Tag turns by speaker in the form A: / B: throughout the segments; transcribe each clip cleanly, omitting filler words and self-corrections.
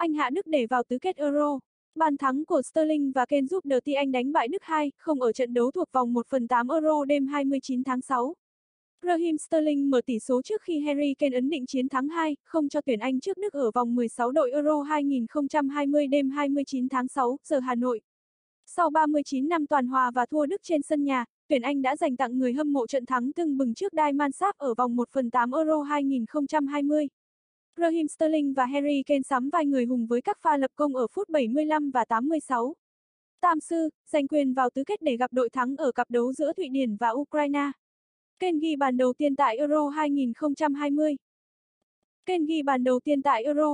A: Anh hạ Đức để vào tứ kết Euro. Bàn thắng của Sterling và Kane giúp The Anh đánh bại Đức 2-0 ở trận đấu thuộc vòng 1/8 Euro đêm 29 tháng 6. Raheem Sterling mở tỷ số trước khi Harry Kane ấn định chiến thắng 2-0 cho tuyển Anh trước Đức ở vòng 16 đội Euro 2020 đêm 29 tháng 6 giờ Hà Nội. Sau 39 năm toàn hòa và thua Đức trên sân nhà, tuyển Anh đã dành tặng người hâm mộ trận thắng tưng bừng trước Die Mannschaft ở vòng 1/8 Euro 2020. Raheem Sterling và Harry Kane sắm vai người hùng với các pha lập công ở phút 75 và 86. Tam sư, giành quyền vào tứ kết để gặp đội thắng ở cặp đấu giữa Thụy Điển và Ukraine. Kane ghi bàn đầu tiên tại Euro 2020. Kane ghi bàn đầu tiên tại Euro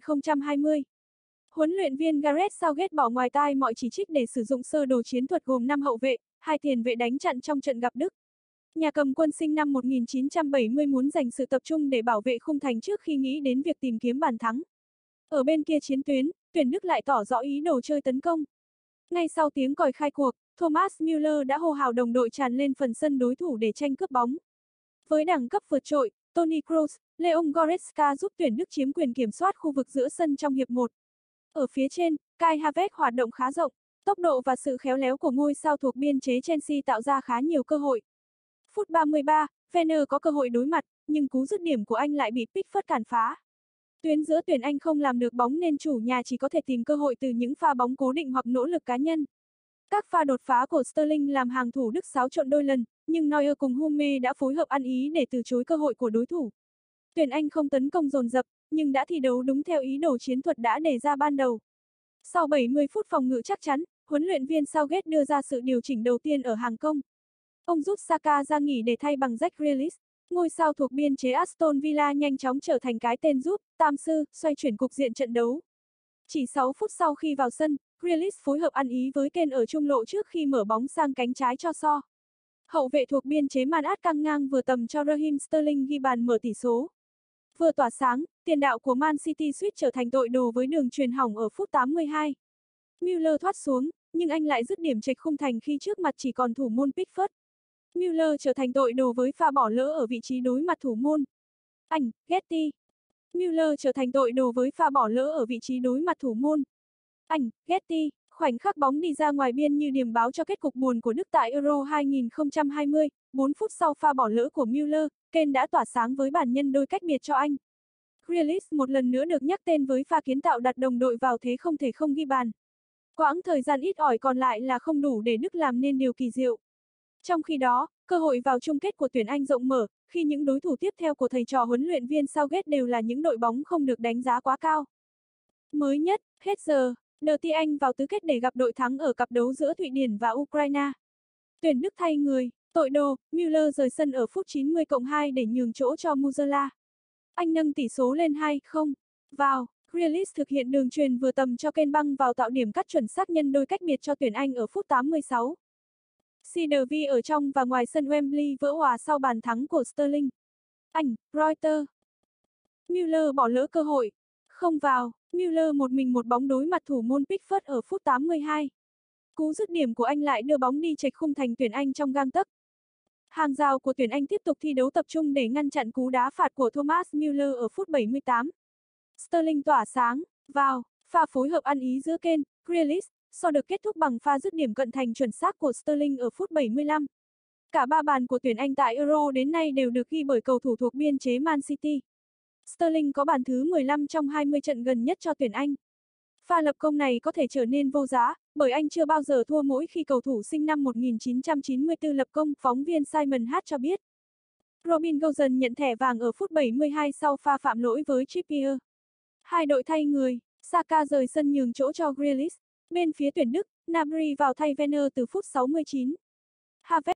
A: 2020. Huấn luyện viên Gareth Southgate bỏ ngoài tai mọi chỉ trích để sử dụng sơ đồ chiến thuật gồm 5 hậu vệ, 2 tiền vệ đánh chặn trong trận gặp Đức. Nhà cầm quân sinh năm 1970 muốn dành sự tập trung để bảo vệ khung thành trước khi nghĩ đến việc tìm kiếm bàn thắng. Ở bên kia chiến tuyến, tuyển Đức lại tỏ rõ ý đồ chơi tấn công. Ngay sau tiếng còi khai cuộc, Thomas Müller đã hô hào đồng đội tràn lên phần sân đối thủ để tranh cướp bóng. Với đẳng cấp vượt trội, Toni Kroos, Leon Goretzka giúp tuyển Đức chiếm quyền kiểm soát khu vực giữa sân trong hiệp 1. Ở phía trên, Kai Havertz hoạt động khá rộng, tốc độ và sự khéo léo của ngôi sao thuộc biên chế Chelsea tạo ra khá nhiều cơ hội. Phút 33, Werner có cơ hội đối mặt, nhưng cú dứt điểm của anh lại bị Pickford cản phá. Tuyến giữa tuyển Anh không làm được bóng nên chủ nhà chỉ có thể tìm cơ hội từ những pha bóng cố định hoặc nỗ lực cá nhân. Các pha đột phá của Sterling làm hàng thủ Đức xáo trộn đôi lần, nhưng Neuer cùng Hummels đã phối hợp ăn ý để từ chối cơ hội của đối thủ. Tuyển Anh không tấn công dồn dập, nhưng đã thi đấu đúng theo ý đồ chiến thuật đã đề ra ban đầu. Sau 70 phút phòng ngự chắc chắn, huấn luyện viên Southgate đưa ra sự điều chỉnh đầu tiên ở hàng công. Ông rút Saka ra nghỉ để thay bằng Jack Grealish. Ngôi sao thuộc biên chế Aston Villa nhanh chóng trở thành cái tên giúp Tam sư xoay chuyển cục diện trận đấu. Chỉ 6 phút sau khi vào sân, Grealish phối hợp ăn ý với Kane ở trung lộ trước khi mở bóng sang cánh trái cho So. Hậu vệ thuộc biên chế Man At căng ngang vừa tầm cho Raheem Sterling ghi bàn mở tỷ số. Vừa tỏa sáng, tiền đạo của Man City suýt trở thành tội đồ với đường chuyền hỏng ở phút 82. Müller thoát xuống, nhưng anh lại dứt điểm chệch khung thành khi trước mặt chỉ còn thủ môn Pickford. Müller trở thành tội đồ với pha bỏ lỡ ở vị trí đối mặt thủ môn. Ảnh, Getty. Müller trở thành tội đồ với pha bỏ lỡ ở vị trí đối mặt thủ môn. Ảnh, Getty. Khoảnh khắc bóng đi ra ngoài biên như điềm báo cho kết cục buồn của Đức tại Euro 2020, 4 phút sau pha bỏ lỡ của Müller, Kane đã tỏa sáng với bàn nhân đôi cách biệt cho anh. Grealish một lần nữa được nhắc tên với pha kiến tạo đặt đồng đội vào thế không thể không ghi bàn. Quãng thời gian ít ỏi còn lại là không đủ để Đức làm nên điều kỳ diệu. Trong khi đó, cơ hội vào chung kết của tuyển Anh rộng mở, khi những đối thủ tiếp theo của thầy trò huấn luyện viên Southgate đều là những đội bóng không được đánh giá quá cao. Mới nhất, hết giờ, The Anh vào tứ kết để gặp đội thắng ở cặp đấu giữa Thụy Điển và Ukraine. Tuyển Đức thay người, tội đồ, Müller rời sân ở phút 90+2 để nhường chỗ cho Musiala. Anh nâng tỷ số lên 2-0. Vào, Grealish thực hiện đường chuyền vừa tầm cho Kane băng vào tạo điểm cắt chuẩn xác nhân đôi cách biệt cho tuyển Anh ở phút 86. CDV ở trong và ngoài sân Wembley vỡ hòa sau bàn thắng của Sterling. Ảnh, Reuters. Müller bỏ lỡ cơ hội. Không vào, Müller một mình một bóng đối mặt thủ môn Pickford ở phút 82. Cú dứt điểm của anh lại đưa bóng đi chệch khung thành tuyển Anh trong gang tấc. Hàng rào của tuyển Anh tiếp tục thi đấu tập trung để ngăn chặn cú đá phạt của Thomas Müller ở phút 78. Sterling tỏa sáng, vào, pha phối hợp ăn ý giữa Kane, Grealish, sau được kết thúc bằng pha dứt điểm cận thành chuẩn xác của Sterling ở phút 75. Cả 3 bàn của tuyển Anh tại Euro đến nay đều được ghi bởi cầu thủ thuộc biên chế Man City. Sterling có bàn thứ 15 trong 20 trận gần nhất cho tuyển Anh. Pha lập công này có thể trở nên vô giá, bởi anh chưa bao giờ thua mỗi khi cầu thủ sinh năm 1994 lập công, phóng viên Simon H cho biết. Robin Gosens nhận thẻ vàng ở phút 72 sau pha phạm lỗi với Trippier. Hai đội thay người, Saka rời sân nhường chỗ cho Grealish. Bên phía tuyển Đức, Gnabry vào thay Werner từ phút 69. Havertz